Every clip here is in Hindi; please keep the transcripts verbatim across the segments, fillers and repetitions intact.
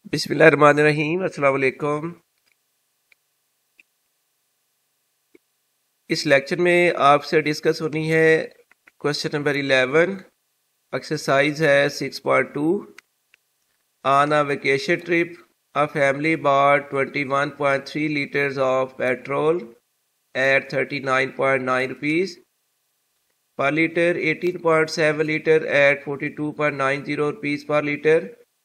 बिस्मिल्लाहिर्रहमानिर्रहीम। अस्सलाम वालेकुम। इस लेक्चर में आपसे डिस्कस होनी है क्वेश्चन नंबर इलेवन। एक्सरसाइज है six point two. On a vacation trip a family bought twenty one point three liters of petrol at thirty nine point nine rupees per liter, eighteen point seven liter at forty two point nine zero rupees per liter,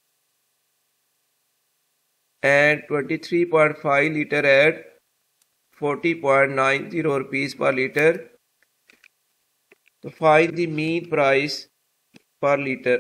and twenty-three point five liter at forty point nine zero rupees per liter. तो find the mean price per liter।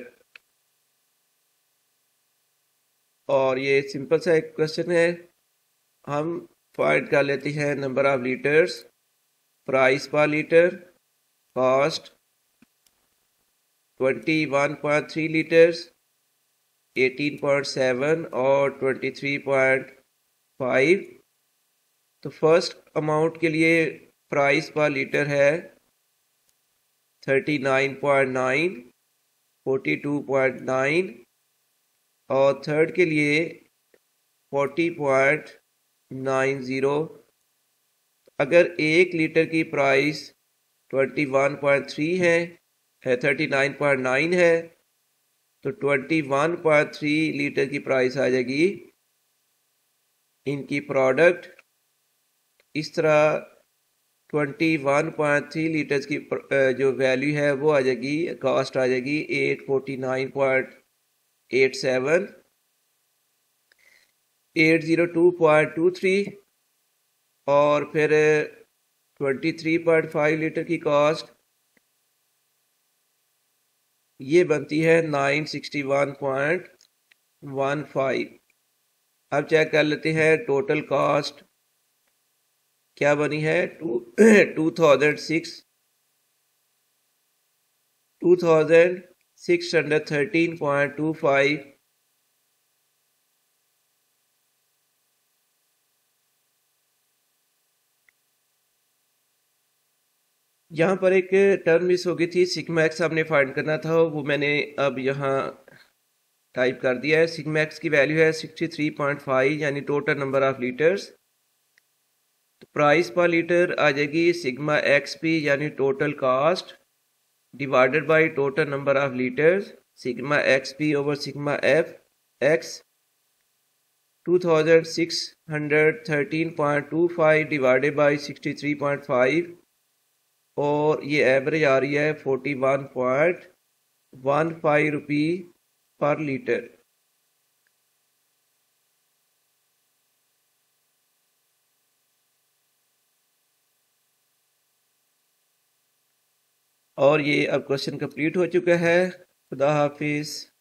और ये सिंपल सा एक क्वेश्चन है। हम फाइंड कर लेते हैं number of litres, price per litre, cost twenty one point three litres, eighteen point seven और ट्वेंटी थ्री पॉइंट फाइव। तो फर्स्ट अमाउंट के लिए प्राइस पर लीटर है thirty nine point nine, forty two point nine, और थर्ड के लिए फोर्टी पॉइंट नाइन ज़ीरो। अगर एक लीटर की price twenty one point three है है थर्टी नाइन पॉइंट नाइन है, तो twenty one point three litre की प्राइस आ जाएगी इनकी प्रोडक्ट। इस तरह twenty one point three litres की जो वैल्यू है वो आ जाएगी, कॉस्ट आ जाएगी eight forty nine point eight seven, eight zero two point two three, और फिर twenty three point five litre की कॉस्ट ये बनती है nine sixty one point one five. अब चेक कर लेते हैं टोटल कॉस्ट क्या बनी है। Two two thousand six two thousand six hundred thirteen point two five. यहाँ पर एक टर्म मिस हो गई थी, सिग्मा एक्स हमने फाइंड करना था, वो मैंने अब यहाँ टाइप कर दिया है। सिग्मा एक्स की वैल्यू है सिक्सटी थ्री पॉइंट फाइव, यानी टोटल नंबर ऑफ लीटर्स। तो प्राइस पर लीटर आ जाएगी सिग्मा एक्स पी, यानी total cost divided by total number of litres, sigma x p over sigma f x. Two thousand six hundred thirteen point two five divided by sixty three point five, और ये एवरेज आ रही है forty one point one five rupee पर लीटर। और ये अब क्वेश्चन कंप्लीट हो चुका है। खुदा हाफिज़।